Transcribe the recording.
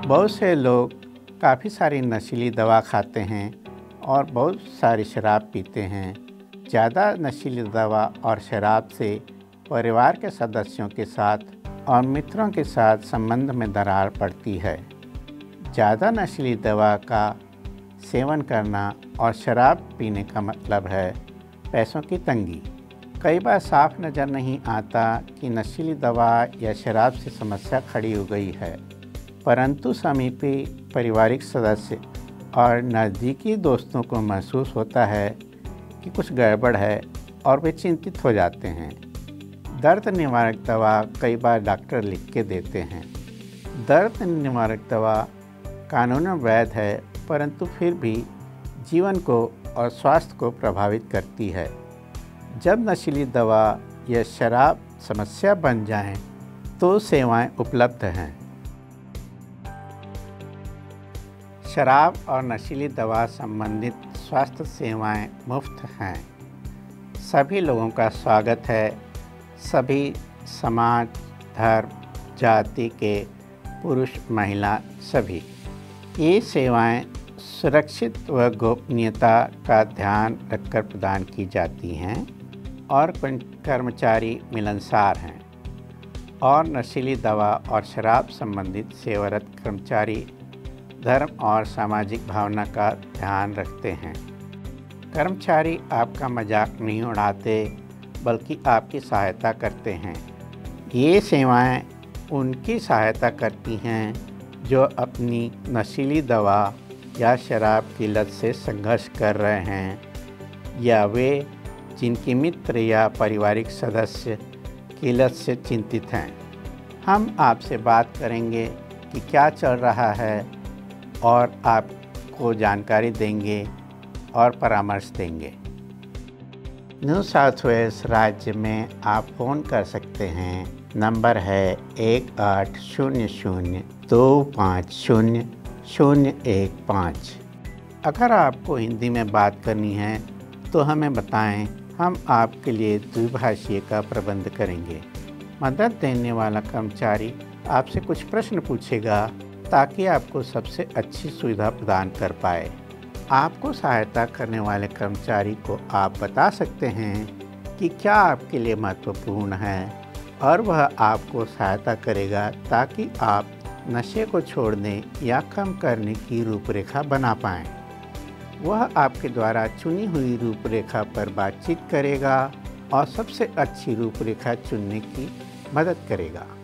बहुत से लोग काफ़ी सारी नशीली दवा खाते हैं और बहुत सारी शराब पीते हैं। ज़्यादा नशीली दवा और शराब से परिवार के सदस्यों के साथ और मित्रों के साथ संबंध में दरार पड़ती है। ज़्यादा नशीली दवा का सेवन करना और शराब पीने का मतलब है पैसों की तंगी। कई बार साफ नज़र नहीं आता कि नशीली दवा या शराब से समस्या खड़ी हो गई है, परंतु समीपी पारिवारिक सदस्य और नज़दीकी दोस्तों को महसूस होता है कि कुछ गड़बड़ है और वे चिंतित हो जाते हैं। दर्द निवारक दवा कई बार डॉक्टर लिख के देते हैं। दर्द निवारक दवा कानूनन वैध है, परंतु फिर भी जीवन को और स्वास्थ्य को प्रभावित करती है। जब नशीली दवा या शराब समस्या बन जाएं, तो सेवाएं उपलब्ध हैं। शराब और नशीली दवा संबंधित स्वास्थ्य सेवाएं मुफ्त हैं। सभी लोगों का स्वागत है। सभी समाज, धर्म, जाति के पुरुष, महिला सभी। ये सेवाएं सुरक्षित व गोपनीयता का ध्यान रखकर प्रदान की जाती हैं और कर्मचारी मिलनसार हैं और नशीली दवा और शराब संबंधित सेवारत कर्मचारी धर्म और सामाजिक भावना का ध्यान रखते हैं। कर्मचारी आपका मजाक नहीं उड़ाते, बल्कि आपकी सहायता करते हैं। ये सेवाएं उनकी सहायता करती हैं जो अपनी नशीली दवा या शराब की लत से संघर्ष कर रहे हैं, या वे जिनके मित्र या पारिवारिक सदस्य की लत से चिंतित हैं। हम आपसे बात करेंगे कि क्या चल रहा है और आपको जानकारी देंगे और परामर्श देंगे। न्यू साउथ वेल्स राज्य में आप फ़ोन कर सकते हैं। नंबर है 1800-250-015। अगर आपको हिंदी में बात करनी है तो हमें बताएं, हम आपके लिए द्विभाषीय का प्रबंध करेंगे। मदद देने वाला कर्मचारी आपसे कुछ प्रश्न पूछेगा ताकि आपको सबसे अच्छी सुविधा प्रदान कर पाए। आपको सहायता करने वाले कर्मचारी को आप बता सकते हैं कि क्या आपके लिए महत्वपूर्ण है और वह आपको सहायता करेगा ताकि आप नशे को छोड़ने या कम करने की रूपरेखा बना पाएँ। वह आपके द्वारा चुनी हुई रूपरेखा पर बातचीत करेगा और सबसे अच्छी रूपरेखा चुनने की मदद करेगा।